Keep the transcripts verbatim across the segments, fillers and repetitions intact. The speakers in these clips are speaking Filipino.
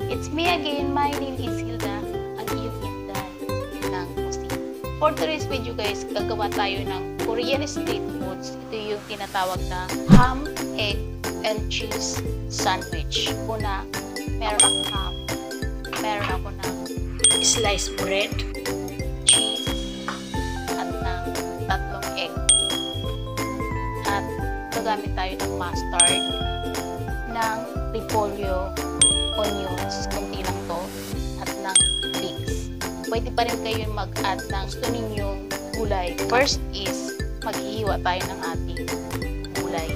It's me again, my name is Hilda, ang iyong inday ng Pusi. For today's video guys, gagawa tayo ng Korean street foods. Ito yung tinatawag na ham, egg, and cheese sandwich. Una, meron akong ham, meron ako ng sliced bread, cheese, at ng tatlong egg. At gagamit tayo ng mustard, ng repolyo, onions, konti lang to, at ng leeks. Pwede pa rin kayo mag-add ng gusto ninyong gulay. First is, maghihiwa tayo ng ating gulay.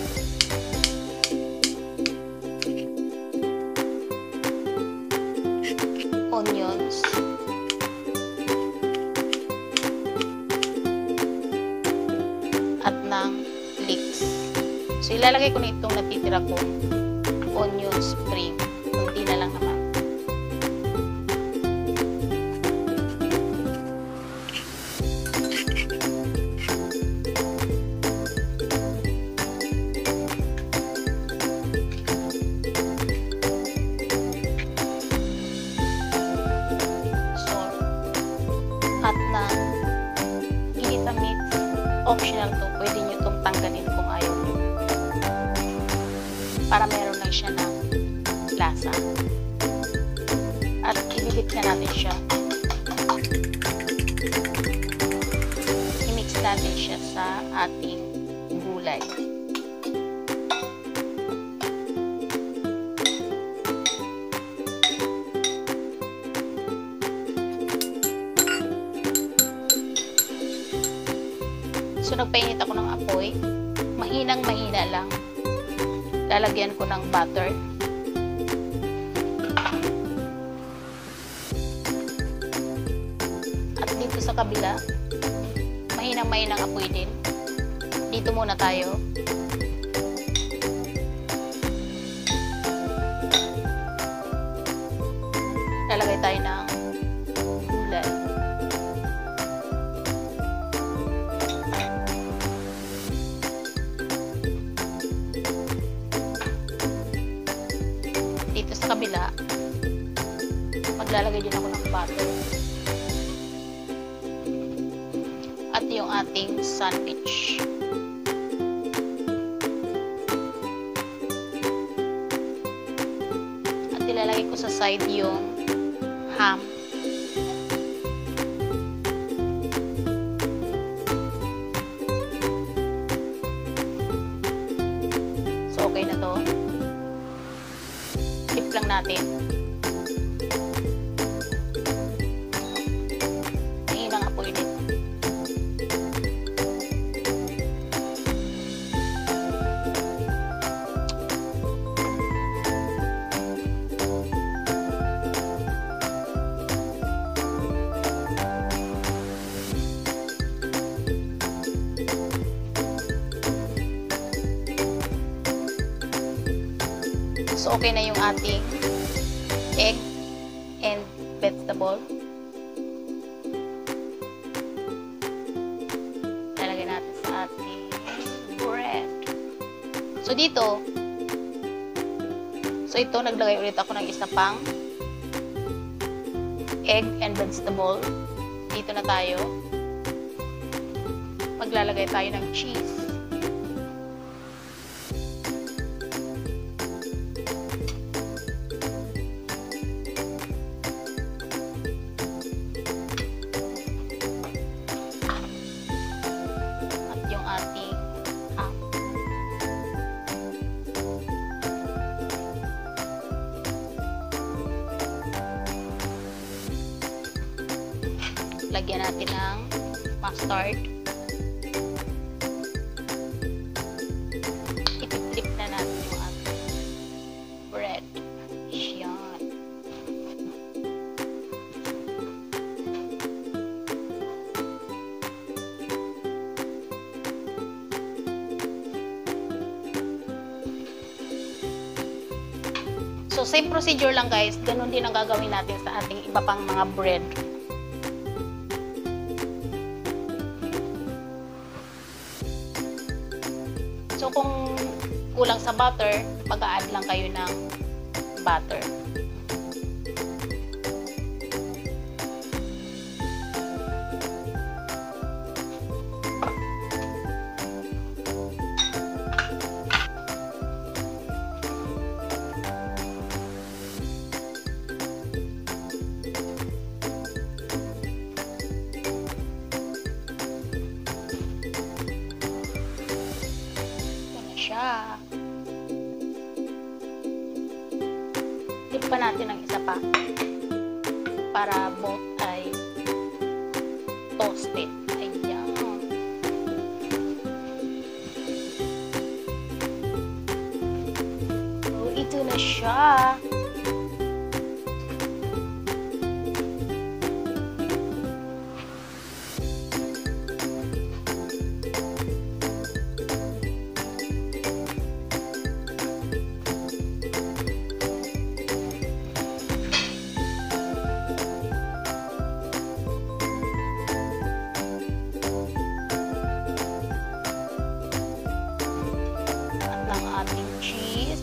Onions. At ng leeks. So, ilalagay ko na itong natitira kong onion spring. Kunti na lang naman. Salt. At na ginitamit. Optional to. Pwede nyo itong tanggalin kung ayaw nyo. Para meron lang siya ng lasa. At ibibit na natin siya. I-mix natin siya sa ating gulay. So, nagpainit ako ng apoy. Mahinang mahina lang. Lalagyan ko ng butter. At dito sa kabila, mahinang-mahinang apoy din. Dito muna tayo. Lalagay tayo ng gulay. Dito sa kabila, maglalagay din ako ng butter. At yung ating sandwich. At ilalagay ko sa side yung ham. So, okay na to. Flip lang natin. Mahinang apoy din. So, okay na yung ating egg and vegetable. Lalagay natin sa ating bread. So, dito, so ito, naglagay ulit ako ng isa pang egg and vegetable. Dito na tayo. Maglalagay tayo ng cheese. Lagyan natin ng mustard. I-flip na natin yung ating bread. Yan. So, same procedure lang guys. Ganun din ang gagawin natin sa ating iba pang mga bread. So, kung kulang sa butter, mag-a-add lang kayo ng butter. natin ng isa pa para both ay toasted. Ayan. So, ito na siya. Ating cheese.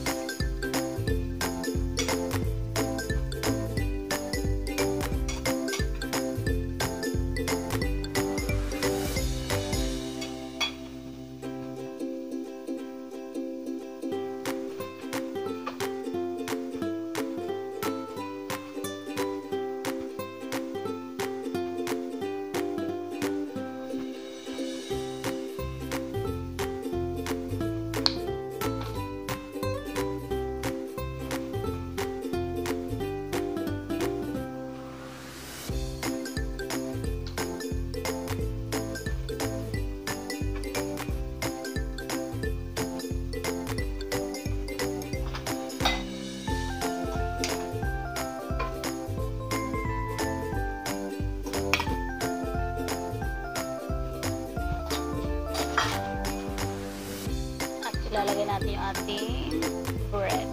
Ilalagay natin yung ating bread.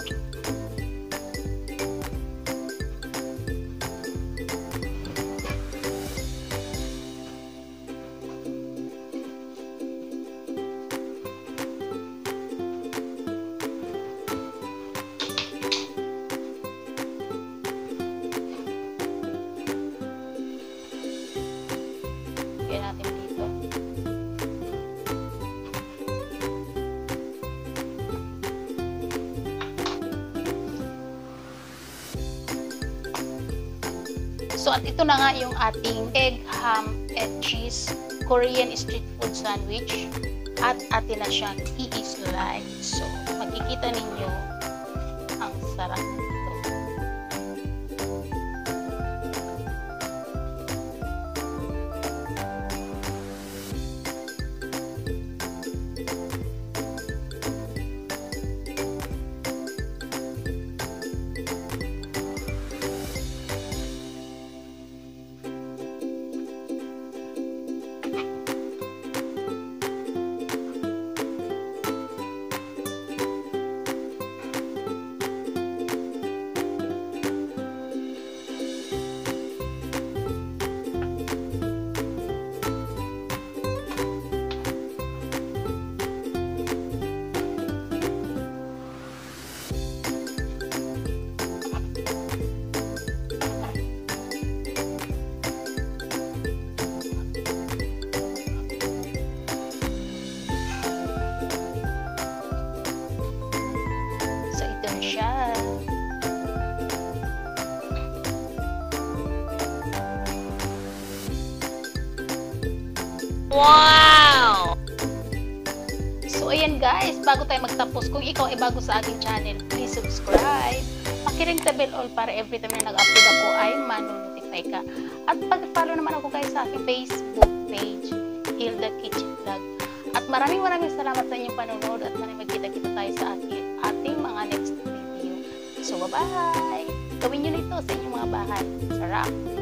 Lagyan natin dito. So, at ito na nga yung ating egg, ham, and cheese Korean street food sandwich. At atin na siyang i-slice. So, makikita ninyo ang sarap nito. Siya. Wow! So, ayan guys, bago tayo magtapos, kung ikaw ay bago sa aking channel, please subscribe. Pakiring the bell all para every time na nag-upload ako ay manonotify ka. At pag-follow naman ako guys sa aking Facebook page, Hilda Kitchen Vlog. At maraming maraming salamat sa inyong panonood at maraming magkita-kita tayo sa aking, ating mga next video. So, bye-bye! Gawin nyo nito sa inyong mga bahay. Sarap!